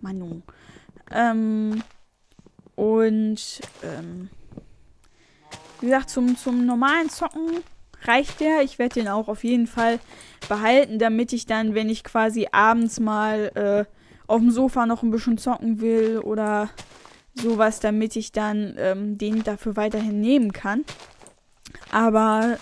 Manu. Und wie gesagt, zum normalen Zocken reicht der. Ich werde den auch auf jeden Fall behalten, damit ich dann, wenn ich quasi abends mal auf dem Sofa noch ein bisschen zocken will oder sowas, damit ich dann den dafür weiterhin nehmen kann. Aber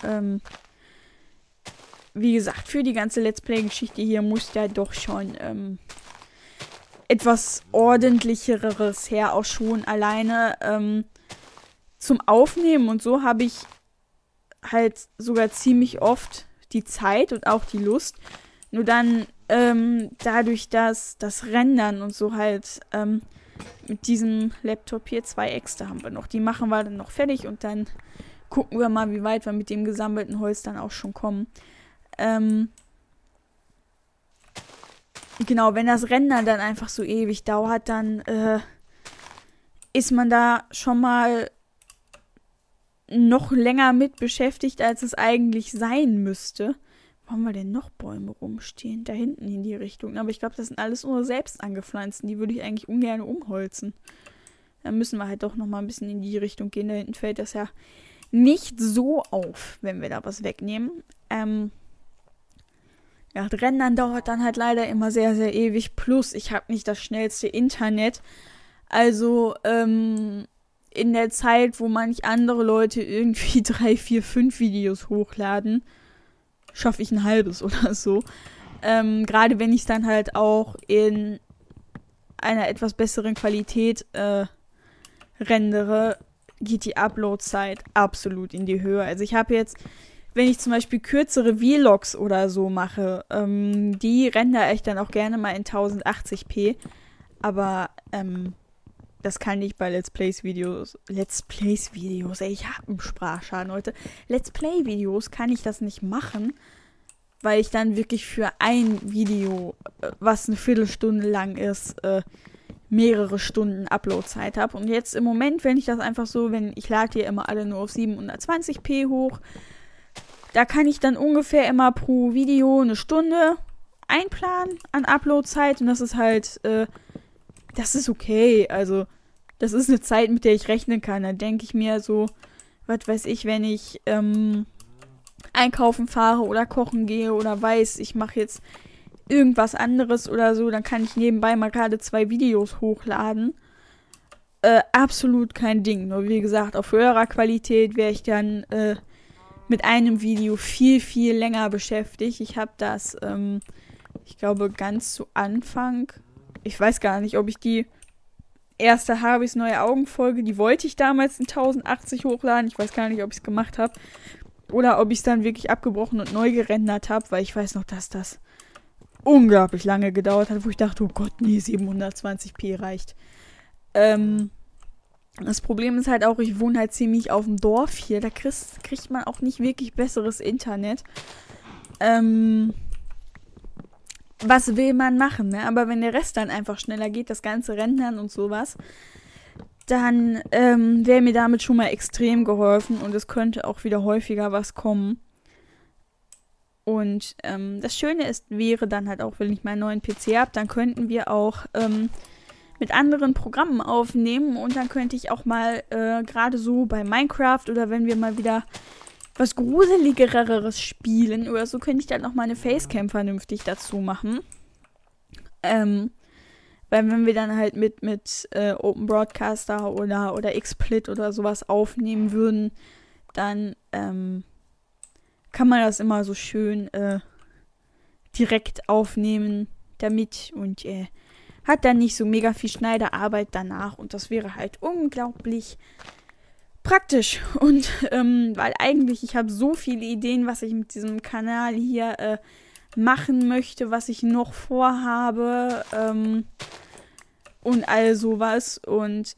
wie gesagt, für die ganze Let's Play-Geschichte hier muss da doch schon etwas ordentlicheres her, auch schon alleine zum Aufnehmen und so habe ich halt sogar ziemlich oft die Zeit und auch die Lust. Nur dann dadurch, dass das Rendern und so halt mit diesem Laptop hier 2 extra haben wir noch. Die machen wir dann noch fertig und dann gucken wir mal, wie weit wir mit dem gesammelten Holz dann auch schon kommen. Genau, wenn das Rendern dann einfach so ewig dauert, dann ist man da schon mal noch länger mit beschäftigt, als es eigentlich sein müsste. Wo haben wir denn noch Bäume rumstehen? Da hinten in die Richtung. Aber ich glaube, das sind alles unsere selbst angepflanzten. Die würde ich eigentlich ungern umholzen. Dann müssen wir halt doch noch mal ein bisschen in die Richtung gehen. Da hinten fällt das ja nicht so auf, wenn wir da was wegnehmen. Ja, Rendern dauert dann halt leider immer sehr, sehr ewig. Plus, ich habe nicht das schnellste Internet. Also, in der Zeit, wo manch andere Leute irgendwie 3, 4, 5 Videos hochladen, schaffe ich ein halbes oder so. Gerade wenn ich es dann halt auch in einer etwas besseren Qualität rendere, geht die Upload-Zeit absolut in die Höhe. Also ich habe jetzt, wenn ich zum Beispiel kürzere Vlogs oder so mache, die rendere ich dann auch gerne mal in 1080p. Aber das kann ich bei Let's Plays-Videos, ey, ich habe einen Sprachschaden heute. Let's Play-Videos kann ich das nicht machen, weil ich dann wirklich für ein Video, was eine Viertelstunde lang ist, mehrere Stunden Upload-Zeit habe. Und jetzt im Moment, wenn ich das einfach so, ich lade hier immer alle nur auf 720p hoch, da kann ich dann ungefähr immer pro Video eine Stunde einplanen an Upload-Zeit und das ist halt, das ist okay, also das ist eine Zeit, mit der ich rechnen kann. Dann denke ich mir so, was weiß ich, wenn ich einkaufen fahre oder kochen gehe oder weiß, ich mache jetzt irgendwas anderes oder so, dann kann ich nebenbei mal gerade 2 Videos hochladen. Absolut kein Ding. Nur wie gesagt, auf höherer Qualität wäre ich dann mit einem Video viel, viel länger beschäftigt. Ich habe das, ich glaube, ganz zu Anfang, ich weiß gar nicht, ob ich die erste Habis neue Augen-Folge, die wollte ich damals in 1080 hochladen. Ich weiß gar nicht, ob ich es gemacht habe. Oder ob ich es dann wirklich abgebrochen und neu gerendert habe, weil ich weiß noch, dass das unglaublich lange gedauert hat, wo ich dachte, oh Gott, nee, 720p reicht. Das Problem ist halt auch, ich wohne halt ziemlich auf dem Dorf hier. Da kriegt man auch nicht wirklich besseres Internet. Was will man machen, ne? Aber wenn der Rest dann einfach schneller geht, das ganze Rendern und sowas, dann wäre mir damit schon mal extrem geholfen und es könnte auch wieder häufiger was kommen. Und das Schöne wäre dann halt auch, wenn ich meinen neuen PC habe, dann könnten wir auch mit anderen Programmen aufnehmen und dann könnte ich auch mal gerade so bei Minecraft oder wenn wir mal wieder was Gruseligeres spielen oder so, könnte ich dann noch mal eine Facecam vernünftig dazu machen. Weil wenn wir dann halt mit Open Broadcaster oder XSplit oder sowas aufnehmen würden, dann kann man das immer so schön direkt aufnehmen damit und hat dann nicht so mega viel Schneiderarbeit danach und das wäre halt unglaublich praktisch und weil eigentlich ich habe so viele Ideen, was ich mit diesem Kanal hier machen möchte, was ich noch vorhabe und all sowas und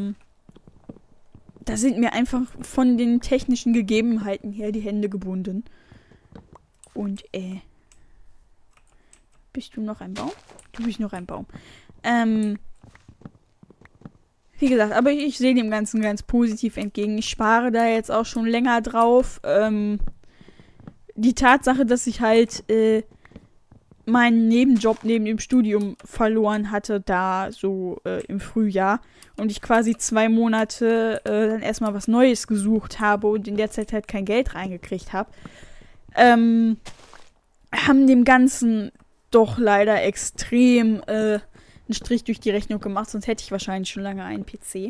da sind mir einfach von den technischen Gegebenheiten her die Hände gebunden. Und bist du noch ein Baum? Du bist noch ein Baum. Wie gesagt, aber ich sehe dem Ganzen ganz positiv entgegen. Ich spare da jetzt auch schon länger drauf. Die Tatsache, dass ich halt meinen Nebenjob neben dem Studium verloren hatte, da so im Frühjahr. Und ich quasi 2 Monate dann erstmal was Neues gesucht habe und in der Zeit halt kein Geld reingekriegt habe, haben dem Ganzen doch leider extrem einen Strich durch die Rechnung gemacht, sonst hätte ich wahrscheinlich schon lange einen PC.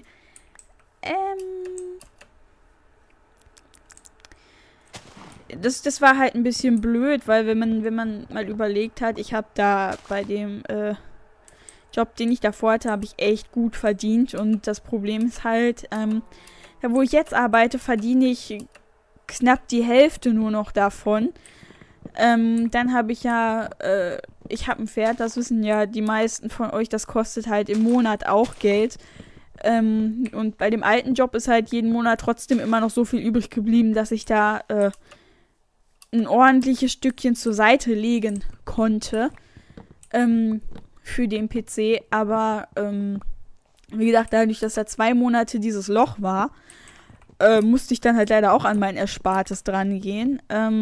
Das war halt ein bisschen blöd, weil wenn man mal überlegt hat, ich habe da bei dem Job, den ich davor hatte, habe ich echt gut verdient und das Problem ist halt, da wo ich jetzt arbeite, verdiene ich knapp die Hälfte nur noch davon. Dann habe ich ja, ich habe ein Pferd, das wissen ja die meisten von euch, das kostet halt im Monat auch Geld. Und bei dem alten Job ist halt jeden Monat trotzdem immer noch so viel übrig geblieben, dass ich da ein ordentliches Stückchen zur Seite legen konnte für den PC. Aber wie gesagt, dadurch, dass da 2 Monate dieses Loch war, musste ich dann halt leider auch an mein Erspartes dran gehen.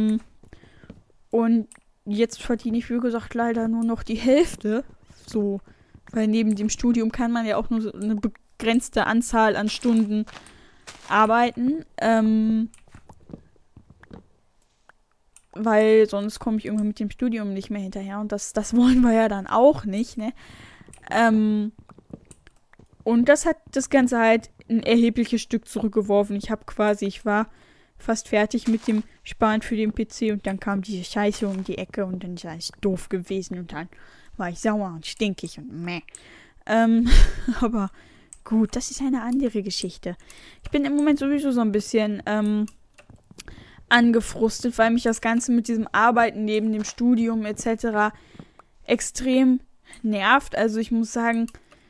Und jetzt verdiene ich, wie gesagt, leider nur noch die Hälfte. So, weil neben dem Studium kann man ja auch nur so eine begrenzte Anzahl an Stunden arbeiten. Weil sonst komme ich irgendwann mit dem Studium nicht mehr hinterher. Und das wollen wir ja dann auch nicht, ne? Und das hat das Ganze halt ein erhebliches Stück zurückgeworfen. Ich war fast fertig mit dem Sparen für den PC und dann kam diese Scheiße um die Ecke und dann ist alles doof gewesen und dann war ich sauer und stinkig und meh. Aber gut, das ist eine andere Geschichte. Ich bin im Moment sowieso so ein bisschen angefrustet, weil mich das Ganze mit diesem Arbeiten neben dem Studium etc. extrem nervt. Also ich muss sagen,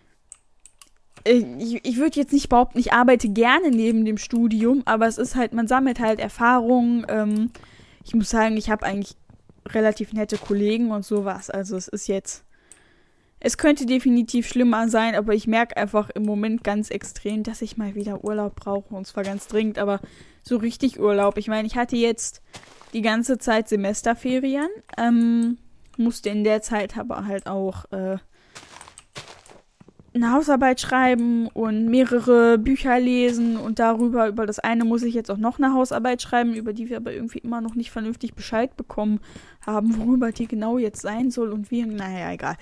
ich würde jetzt nicht behaupten, ich arbeite gerne neben dem Studium, aber es ist halt, man sammelt halt Erfahrungen. Ich muss sagen, ich habe eigentlich relativ nette Kollegen und sowas. Also es könnte definitiv schlimmer sein, aber ich merke einfach im Moment ganz extrem, dass ich mal wieder Urlaub brauche und zwar ganz dringend, aber so richtig Urlaub. Ich meine, ich hatte jetzt die ganze Zeit Semesterferien, musste in der Zeit aber halt auch eine Hausarbeit schreiben und mehrere Bücher lesen und über das eine muss ich jetzt auch noch eine Hausarbeit schreiben, über die wir aber irgendwie immer noch nicht vernünftig Bescheid bekommen haben, worüber die genau jetzt sein soll und wie, naja, egal.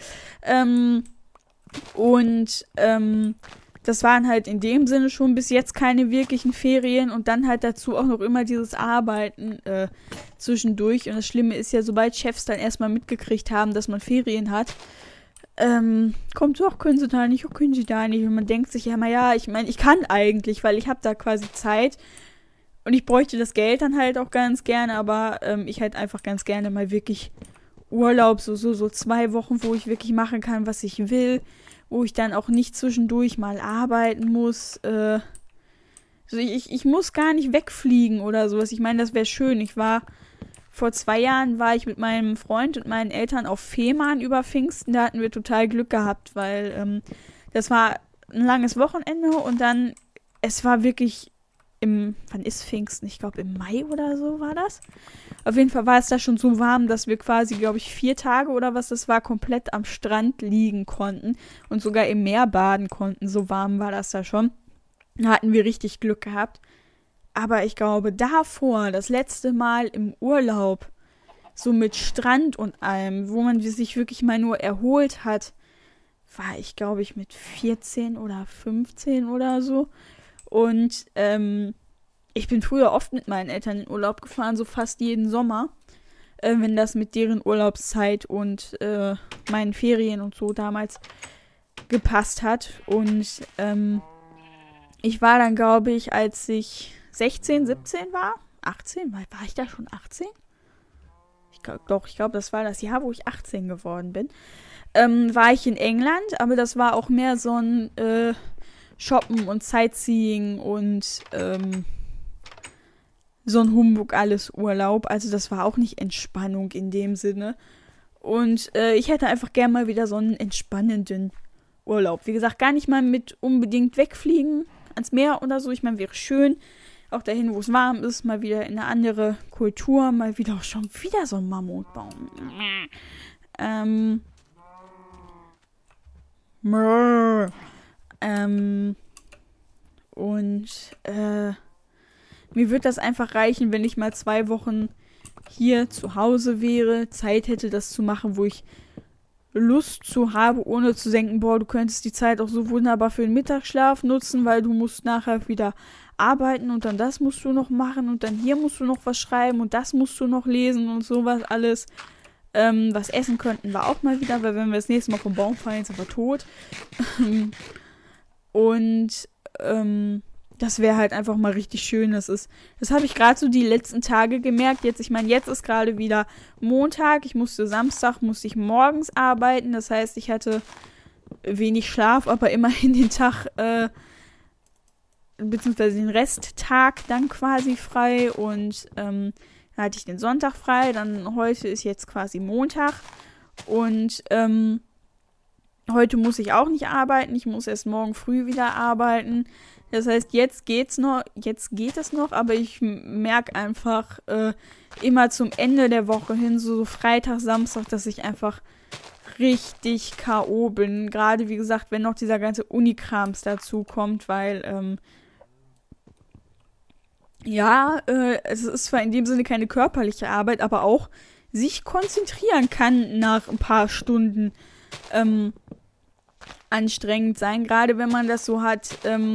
Das waren halt in dem Sinne schon bis jetzt keine wirklichen Ferien und dann halt dazu auch noch immer dieses Arbeiten zwischendurch und das Schlimme ist ja, sobald Chefs dann erstmal mitgekriegt haben, dass man Ferien hat, kommt so, ach, können sie da nicht, ach, können sie da nicht. Und man denkt sich ja immer, ja, ich meine, ich kann eigentlich, weil ich habe da quasi Zeit und ich bräuchte das Geld dann halt auch ganz gerne, aber ich halt einfach ganz gerne mal wirklich Urlaub, so 2 Wochen, wo ich wirklich machen kann, was ich will, wo ich dann auch nicht zwischendurch mal arbeiten muss. Also ich muss gar nicht wegfliegen oder sowas. Ich meine, das wäre schön. Vor 2 Jahren war ich mit meinem Freund und meinen Eltern auf Fehmarn über Pfingsten. Da hatten wir total Glück gehabt, weil das war ein langes Wochenende und dann, es war wirklich wann ist Pfingsten? Ich glaube im Mai oder so war das. Auf jeden Fall war es da schon so warm, dass wir quasi, glaube ich, 4 Tage oder was das war, komplett am Strand liegen konnten und sogar im Meer baden konnten. So warm war das da schon. Da hatten wir richtig Glück gehabt. Aber ich glaube, davor, das letzte Mal im Urlaub, so mit Strand und allem, wo man sich wirklich mal nur erholt hat, war ich, glaube ich, mit 14 oder 15 oder so. Und ich bin früher oft mit meinen Eltern in Urlaub gefahren, so fast jeden Sommer, wenn das mit deren Urlaubszeit und meinen Ferien und so damals gepasst hat. Und ich war dann, glaube ich, als ich 16, 17 war, 18, war ich da schon 18? Ich glaube, das war das Jahr, wo ich 18 geworden bin. War ich in England, aber das war auch mehr so ein Shoppen und Sightseeing und so ein Humbug alles Urlaub. Also das war auch nicht Entspannung in dem Sinne. Und ich hätte einfach gerne mal wieder so einen entspannenden Urlaub. Wie gesagt, gar nicht mal mit unbedingt wegfliegen ans Meer oder so. Ich meine, wäre schön. Auch dahin, wo es warm ist, mal wieder in eine andere Kultur, mal wieder auch schon wieder so ein Mammutbaum. Mir wird das einfach reichen, wenn ich mal 2 Wochen hier zu Hause wäre, Zeit hätte, das zu machen, wo ich Lust zu habe, ohne zu denken, boah, du könntest die Zeit auch so wunderbar für den Mittagsschlaf nutzen, weil du musst nachher wieder arbeiten und dann das musst du noch machen und dann hier musst du noch was schreiben und das musst du noch lesen und sowas alles. Was essen könnten wir auch mal wieder, weil wenn wir das nächste Mal vom Baum fallen, sind wir tot. Und das wäre halt einfach mal richtig schön. Das habe ich gerade so die letzten Tage gemerkt. Jetzt ist gerade wieder Montag. Samstag musste ich morgens arbeiten. Das heißt, ich hatte wenig Schlaf, aber immerhin den Tag, beziehungsweise den Resttag dann quasi frei. Und dann hatte ich den Sonntag frei. Dann heute ist jetzt quasi Montag. Und heute muss ich auch nicht arbeiten. Ich muss erst morgen früh wieder arbeiten. Das heißt, jetzt geht es noch, aber ich merke einfach immer zum Ende der Woche hin, so Freitag, Samstag, dass ich einfach richtig K.O. bin. Gerade, wie gesagt, wenn noch dieser ganze Unikrams dazu kommt, weil, es ist zwar in dem Sinne keine körperliche Arbeit, aber auch sich konzentrieren kann nach ein paar Stunden anstrengend sein. Gerade wenn man das so hat,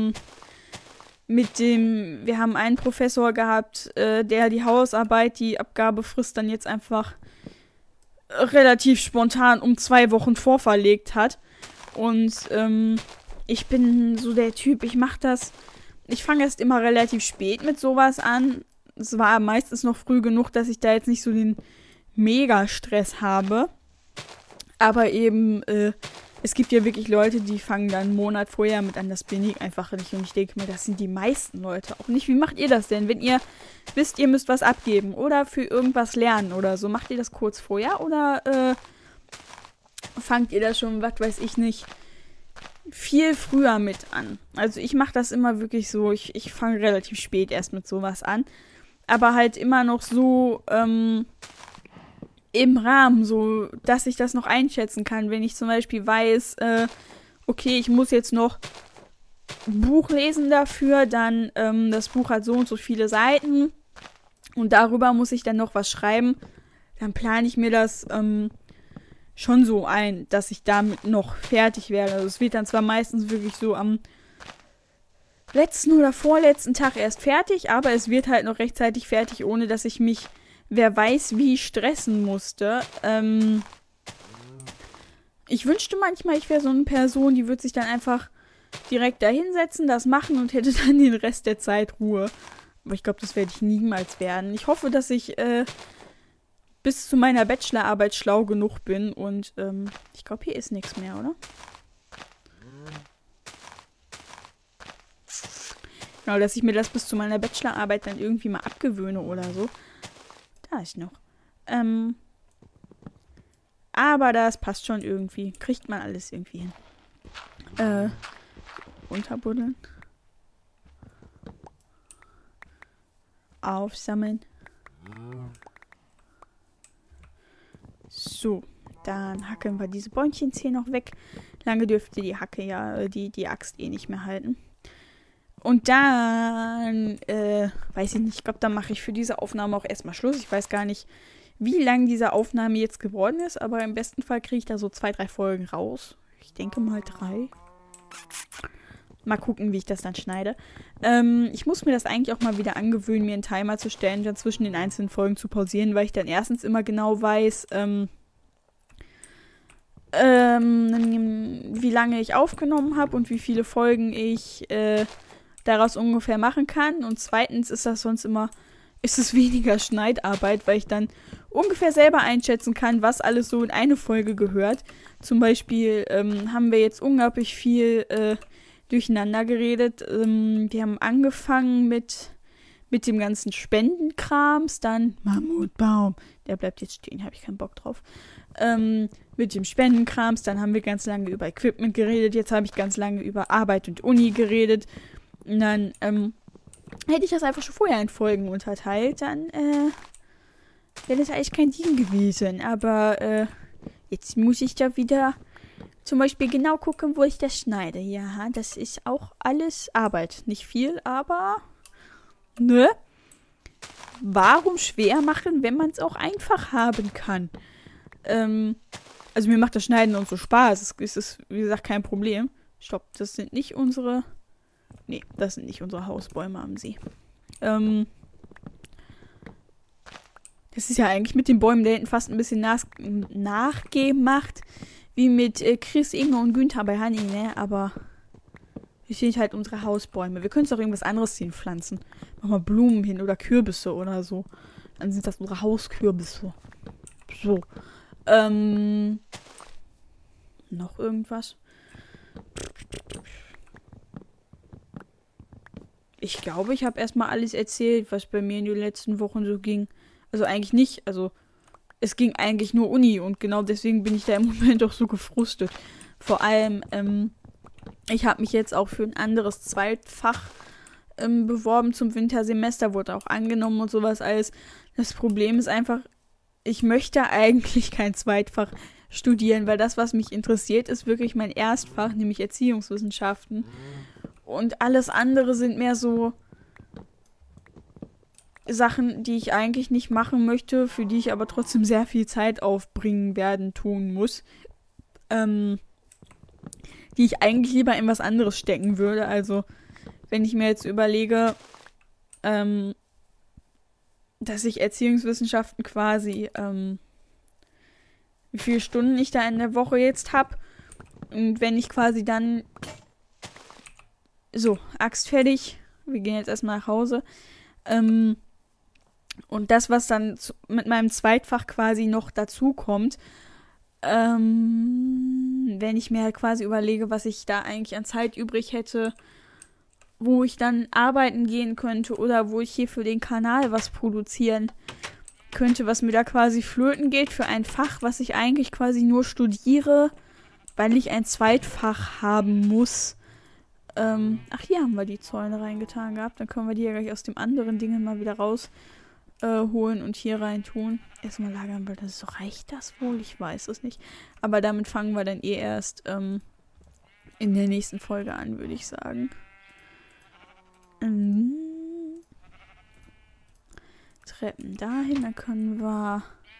wir haben einen Professor gehabt, der die Hausarbeit, die Abgabefrist dann jetzt einfach relativ spontan um 2 Wochen vorverlegt hat. Und ich bin so der Typ, ich fange erst immer relativ spät mit sowas an. Es war meistens noch früh genug, dass ich da jetzt nicht so den Mega-Stress habe. Aber eben, es gibt ja wirklich Leute, die fangen dann einen Monat vorher mit an. Das bin ich einfach nicht. Und ich denke mir, das sind die meisten Leute auch nicht. Wie macht ihr das denn? Wenn ihr wisst, ihr müsst was abgeben oder für irgendwas lernen oder so, macht ihr das kurz vorher oder fangt ihr das schon, was weiß ich nicht, viel früher mit an? Also ich mache das immer wirklich so, ich fange relativ spät erst mit sowas an. Aber halt immer noch so, im Rahmen, so, dass ich das noch einschätzen kann, wenn ich zum Beispiel weiß, okay, ich muss jetzt noch ein Buch lesen dafür, dann das Buch hat so und so viele Seiten und darüber muss ich dann noch was schreiben, dann plane ich mir das schon so ein, dass ich damit noch fertig werde. Also es wird dann zwar meistens wirklich so am letzten oder vorletzten Tag erst fertig, aber es wird halt noch rechtzeitig fertig, ohne dass ich mich wer weiß wie stressen musste. Ich wünschte manchmal, ich wäre so eine Person, die würde sich dann einfach direkt da hinsetzen, das machen und hätte dann den Rest der Zeit Ruhe. Aber ich glaube, das werde ich niemals werden. Ich hoffe, dass ich bis zu meiner Bachelorarbeit schlau genug bin und ich glaube, hier ist nichts mehr, oder? Genau, dass ich mir das bis zu meiner Bachelorarbeit dann irgendwie mal abgewöhne oder so. Da ist noch. Aber das passt schon irgendwie. Kriegt man alles irgendwie hin. Runterbuddeln. Aufsammeln. So, dann hacken wir diese Bäumchen hier noch weg. Lange dürfte die Hacke ja, die Axt eh nicht mehr halten. Und dann, weiß ich nicht, ich glaube, dann mache ich für diese Aufnahme auch erstmal Schluss. Ich weiß gar nicht, wie lang diese Aufnahme jetzt geworden ist, aber im besten Fall kriege ich da so 2, 3 Folgen raus. Ich denke mal 3. Mal gucken, wie ich das dann schneide. Ich muss mir das eigentlich auch mal wieder angewöhnen, mir einen Timer zu stellen, dann zwischen den einzelnen Folgen zu pausieren, weil ich dann erstens immer genau weiß, wie lange ich aufgenommen habe und wie viele Folgen ich daraus ungefähr machen kann. Und zweitens ist es weniger Schneidarbeit, weil ich dann ungefähr selber einschätzen kann, was alles so in eine Folge gehört. Zum Beispiel haben wir jetzt unglaublich viel durcheinander geredet. Wir haben angefangen mit dem ganzen Spendenkrams, dann Mammutbaum, der bleibt jetzt stehen, habe ich keinen Bock drauf. Mit dem Spendenkrams, dann haben wir ganz lange über Equipment geredet, jetzt habe ich ganz lange über Arbeit und Uni geredet. Und dann hätte ich das einfach schon vorher in Folgen unterteilt, dann wäre das eigentlich kein Ding gewesen. Aber Jetzt muss ich da wieder zum Beispiel genau gucken, wo ich das schneide. Ja, das ist auch alles Arbeit. Nicht viel, aber ne? Warum schwer machen, wenn man es auch einfach haben kann? Also mir macht das Schneiden und so Spaß. Es ist, wie gesagt, kein Problem. Stopp, das sind nicht unsere... Nee, das sind nicht unsere Hausbäume am See. Das ist ja eigentlich mit den Bäumen da hinten fast ein bisschen nachgemacht. Wie mit Chris, Inge und Günther bei Honey, ne? Aber hier sind halt unsere Hausbäume. Wir können es auch irgendwas anderes hinpflanzen. Mach mal Blumen hin oder Kürbisse oder so. Dann sind das unsere Hauskürbisse. So. Noch irgendwas? Ich glaube, ich habe erstmal alles erzählt, was bei mir in den letzten Wochen so ging. Also eigentlich nicht. Also es ging eigentlich nur Uni und genau deswegen bin ich da im Moment auch so gefrustet. Vor allem, ich habe mich jetzt auch für ein anderes Zweitfach beworben zum Wintersemester, wurde auch angenommen und sowas alles. Das Problem ist einfach, ich möchte eigentlich kein Zweitfach studieren, weil das, was mich interessiert, ist wirklich mein Erstfach, nämlich Erziehungswissenschaften. Und alles andere sind mehr so Sachen, die ich eigentlich nicht machen möchte, für die ich aber trotzdem sehr viel Zeit aufbringen tun muss. Die ich eigentlich lieber in was anderes stecken würde. Also, wenn ich mir jetzt überlege, dass ich Erziehungswissenschaften quasi, wie viele Stunden ich da in der Woche jetzt habe. Und wenn ich quasi dann so, Axt fertig, wir gehen jetzt erstmal nach Hause. Und das, was dann mit meinem Zweitfach quasi noch dazu kommt, wenn ich mir halt quasi überlege, was ich da eigentlich an Zeit übrig hätte, wo ich dann arbeiten gehen könnte oder wo ich hier für den Kanal was produzieren könnte, was mir da quasi flöten geht für ein Fach, was ich eigentlich quasi nur studiere, weil ich ein Zweitfach haben muss. Ach, hier haben wir die Zäune reingetan gehabt. Dann können wir die ja gleich aus dem anderen Ding mal wieder rausholen und hier rein tun. Erstmal lagern, weil das so reicht das wohl? Ich weiß es nicht. Aber damit fangen wir dann erst in der nächsten Folge an, würde ich sagen. Treppen dahin, dann können wir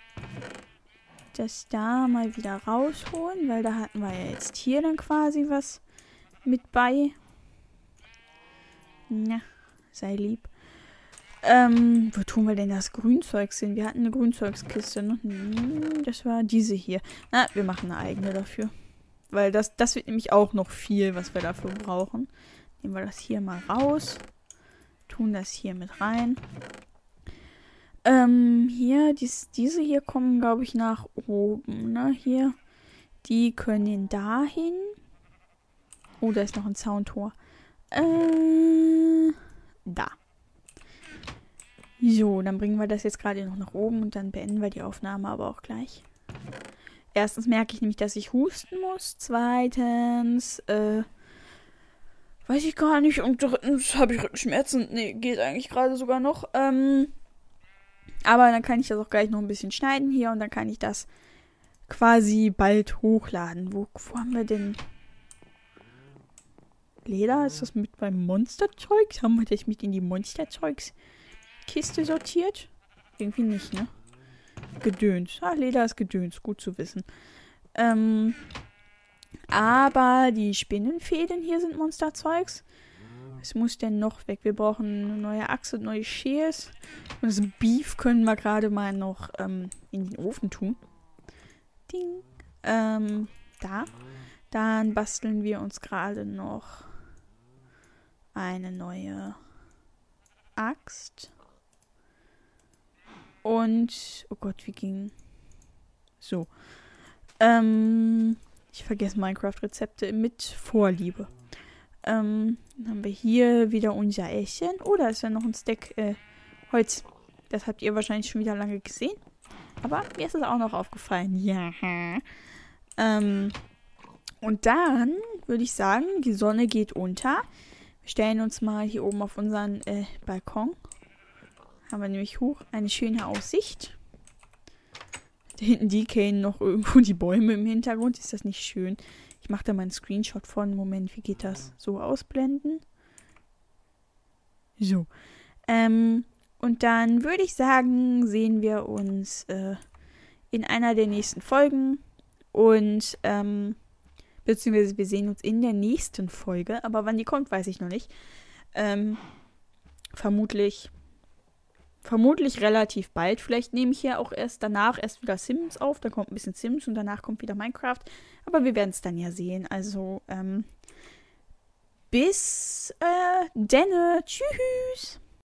das da mal wieder rausholen, weil da hatten wir ja jetzt hier dann quasi was mit bei. Na, sei lieb. Wo tun wir denn das Grünzeugs hin? Wir hatten eine Grünzeugskiste, ne? Das war diese hier. Na, wir machen eine eigene dafür. Weil das wird nämlich auch noch viel, was wir dafür brauchen. Nehmen wir das hier mal raus. Tun das hier mit rein. Hier, diese hier kommen, glaube ich, nach oben, ne? Hier. Die können dahin. Oh, da ist noch ein Zauntor. Da. So, dann bringen wir das jetzt gerade noch nach oben und dann beenden wir die Aufnahme aber auch gleich. Erstens merke ich nämlich, dass ich husten muss. Zweitens, weiß ich gar nicht. Und drittens habe ich Rückenschmerzen. Nee, geht eigentlich gerade sogar noch. Aber dann kann ich das auch gleich noch ein bisschen schneiden hier und dann kann ich das quasi bald hochladen. Wo haben wir denn... Leder? Ist das mit beim Monsterzeugs? Haben wir das mit in die Monsterzeugs-Kiste sortiert? Irgendwie nicht, ne? Gedöns. Ah, Leder ist Gedöns. Gut zu wissen. Aber die Spinnenfäden hier sind Monsterzeugs. Was muss denn noch weg? Wir brauchen eine neue Achse, neue Scheers. Und das Beef können wir gerade mal noch in den Ofen tun. Ding. Da. Dann basteln wir uns gerade noch eine neue Axt. Und, oh Gott, wie ging... So. Ich vergesse Minecraft-Rezepte mit Vorliebe. Dann haben wir hier wieder unser Essen. Oh, da ist ja noch ein Stack Holz. Das habt ihr wahrscheinlich schon wieder lange gesehen. Aber mir ist es auch noch aufgefallen. Ja. Und dann würde ich sagen, die Sonne geht unter. Wir stellen uns mal hier oben auf unseren Balkon. Haben wir nämlich hoch eine schöne Aussicht. Da hinten decayen noch irgendwo die Bäume im Hintergrund. Ist das nicht schön? Ich mache da mal einen Screenshot von. Moment, wie geht das? So ausblenden. So. Und dann würde ich sagen, sehen wir uns in einer der nächsten Folgen. Und, beziehungsweise wir sehen uns in der nächsten Folge. Aber wann die kommt, weiß ich noch nicht. Vermutlich relativ bald. Vielleicht nehme ich ja auch erst wieder Sims auf. Dann kommt ein bisschen Sims und danach kommt wieder Minecraft. Aber wir werden es dann ja sehen. Also, bis denne. Tschüss.